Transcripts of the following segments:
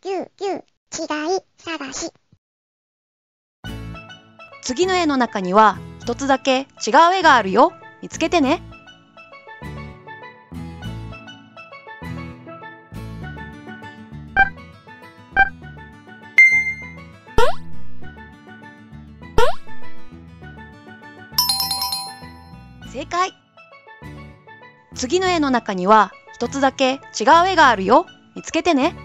違い探し。 次の絵の中には一つだけ違う絵があるよ。見つけてね。正解。次の絵の中には一つだけ違う絵があるよ。見つけてね。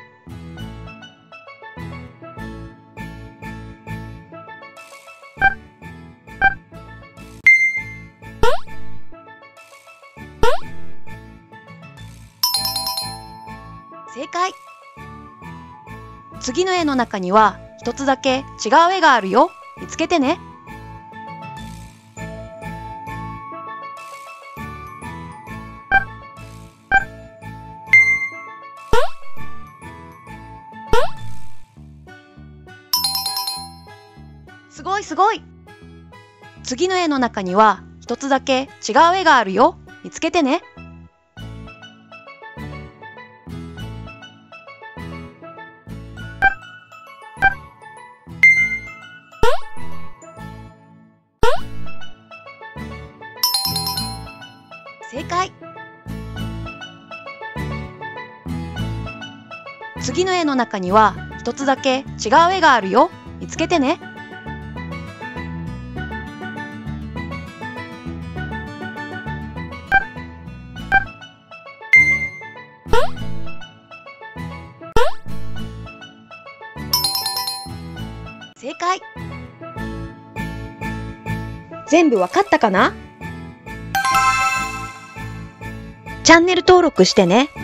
正解。次の絵の中には一つだけ違う絵があるよ。見つけてね。すごいすごい。次の絵の中には一つだけ違う絵があるよ。見つけてね。正解。次の絵の中には一つだけ違う絵があるよ。見つけてね。正解。全部わかったかな？チャンネル登録してね。